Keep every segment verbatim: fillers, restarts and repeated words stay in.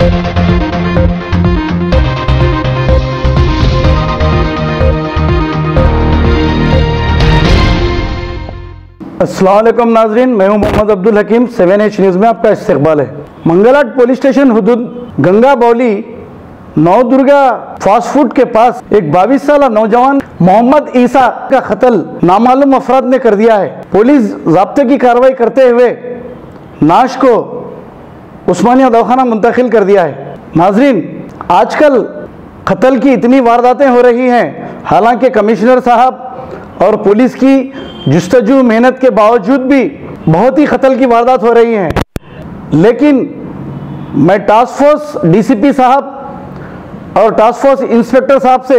अस्सलाम वालेकुम नाजरीन, मैं हूं Mohammed Abdul Hakeem. Seven H news में आपका इस्तकबाल है। मंगलहाट पुलिस स्टेशन हुदूद गंगा बौली नवदुर्गा फास्ट फूड के पास एक बाईस साल नौजवान मोहम्मद ईसा का कत्ल नामालूम अफराद ने कर दिया है। पुलिस ज़ाब्ते की कार्रवाई करते हुए नाश को उस्मानिया दवाखाना मुंतकिल कर दिया है। नाजरीन, आजकल कत्ल की इतनी वारदातें हो रही हैं, हालांकि कमिश्नर साहब और पुलिस की जुस्तजू मेहनत के बावजूद भी बहुत ही कत्ल की वारदात हो रही हैं। लेकिन मैं टास्क फोर्स डीसीपी साहब और टास्क फोर्स इंस्पेक्टर साहब से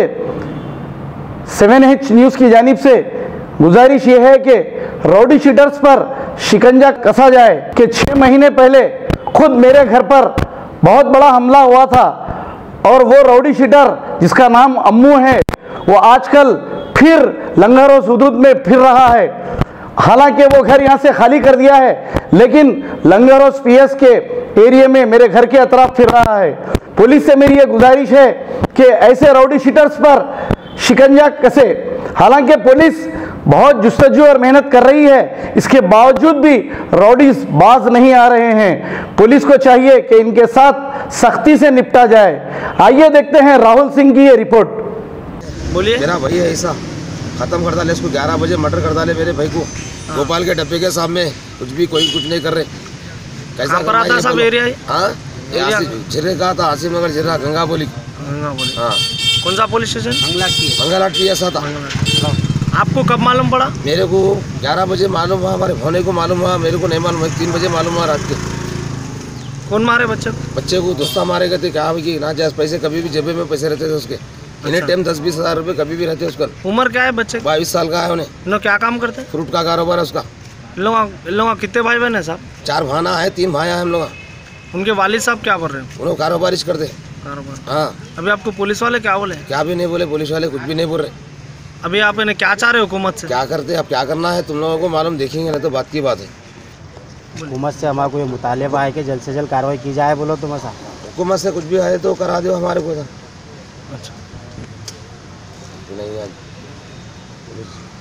सेवन एच न्यूज़ की जानिब से गुजारिश ये है कि राउडी शीटर्स पर शिकंजा कसा जाए कि छः महीने पहले खुद मेरे घर पर बहुत बड़ा हमला हुआ था और वो राउडी शीटर जिसका नाम अम्मू है वो आजकल फिर लंगरोस हुदूद में फिर रहा है। हालांकि वो घर यहाँ से खाली कर दिया है, लेकिन लंगरोस पीएस के एरिया में मेरे घर के अतराफ फिर रहा है। पुलिस से मेरी ये गुजारिश है कि ऐसे राउडी शीटर्स पर शिकंजा कसे। हालांकि पुलिस बहुत जुस्तजू और मेहनत कर रही है, इसके बावजूद भी राउडीज बाज नहीं आ रहे हैं। पुलिस को चाहिए कि इनके साथ सख्ती से निपटा जाए। आइए देखते हैं राहुल सिंह की ये रिपोर्ट। बोलिए। मेरा भाई है ऐसा खत्म कर डाले इसको, ग्यारह बजे मर्डर कर डाले मेरे भाई को। हाँ। गोपाल के डब्बे के सामने कुछ भी कोई कुछ नहीं कर रहे। कैसा पर आता सब एरिया है? हाँ, झिरे का था आसिम नगर झिरा गंगा बोली। गंगा बोली। हाँ। कौन सा police station? Mangalhat P S था। आपको कब मालूम पड़ा? मेरे को ग्यारह बजे मालूम हुआ, हमारे भोने को मालूम हुआ, मेरे को नहीं मालूम हुआ। तीन बजे मालूम हुआ रात के। कौन मारे बच्चे को? बच्चे को दोस्ता मारे गए थे। कहा कि ना जाए पैसे, कभी भी जेबे में पैसे रहते थे उसके। इन्हें टाइम दस बीस हजार रुपए कभी भी रहते उसका। उम्र क्या है बच्चे? बाईस साल का है। उन्हें लोग क्या काम करते हैं? फ्रूट का कारोबार है उसका। लोग लोग कितने भाई बहन है साहब? चार भाना है, तीन भाई हैं हम लोग। उनके वालिद साहब क्या कर रहे हैं? उन्होंने कारोबार ही करते कारोबार। हाँ। अभी आपको पुलिस वाले क्या बोले? क्या भी नहीं बोले, पुलिस वाले कुछ भी नहीं बोल रहे। अभी आप इन्हें क्या चाह रहे हो हुकूमत से? क्या करते हैं अब, क्या करना है तुम लोगों को मालूम, देखेंगे नहीं तो बात की बात है। हुकूमत से हमारे को ये मुतालिबा है कि जल्द से जल्द कार्रवाई की जाए। बोलो तुम ऐसा हुकूमत से कुछ भी आए तो करा दो हमारे को। अच्छा नहीं यार।